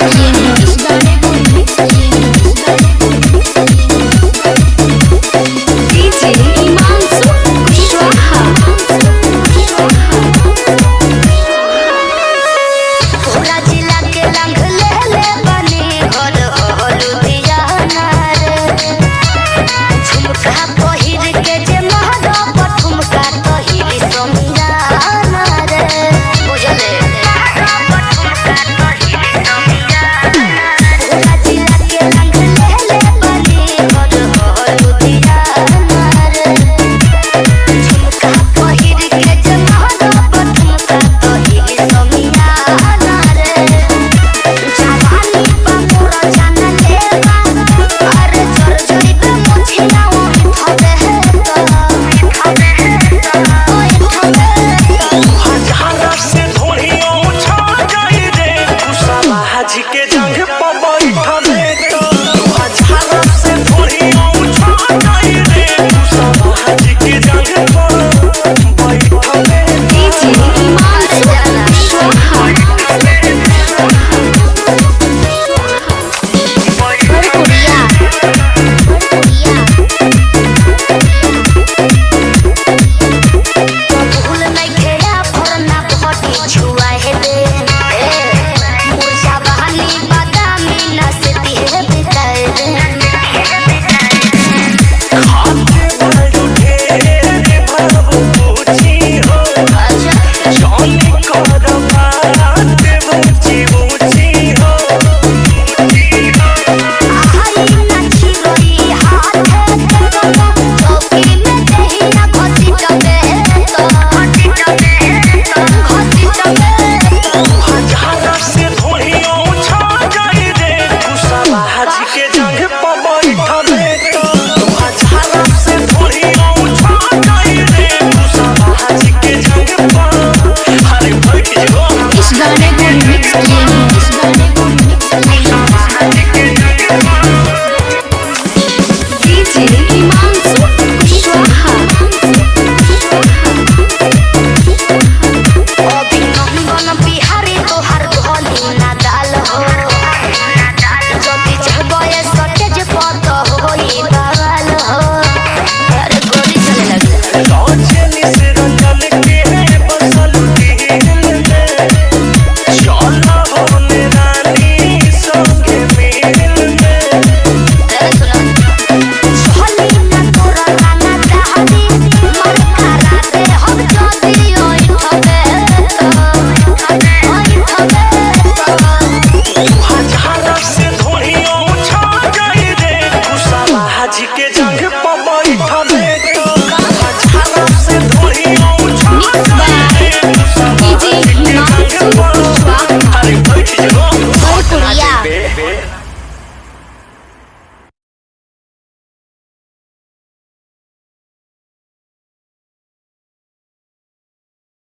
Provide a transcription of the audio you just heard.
Remix किए हैं। इस गाने को रिमिक्स किए हैं। डीजे हिमांशु कुशवाहा। पूरा जिला के रंग ले ले बने और लुधियाना रे झुमका पहिर के जे महरो ठुमका तो हिली समियाना रे बुझले ठुमका तो हिली समियाना पूरा जिला के रंग ले ले बने और लुधियाना रे झुमका पहिर के जे महरो ठुमका तो हिली समियाना रे जवानी पा मोरा जान लेवा अरे चोर चोरी पे मुछिया ओ ठबे है तो हजार से थोड़ियों उछा जाई रे कुसावा हाजी के जंग पर बैठबे तो हजार से थोड़ियों उछा जाई रे कुसावा हाजी के जंग पर बैठबे। डीजे हिमांशु कुशवाहा। भोजपुरिया भूल नहीं खेया फरना बहटी छुआ है दे मुर्जा बहानी बादामी नसती है बिताए दे खाते बड़ो ढेरे भरबो पूछी हो जौनी कर बात बूची बूची हो आई नाची रोई हाथ चौकी में दही ना घसी टबे तो घसी टबे हजार से थोड़ियों उछा जाई रे कुसावा हाजी के जंग पर बैठबे तो हजार से थोड़ियों उछा जाई रे कुसावा हाजी के जंग पर अरे बैठ जो इस गाने को रिमिक्स किए हैं। इस गाने को रिमिक्स किए हैं। डीजे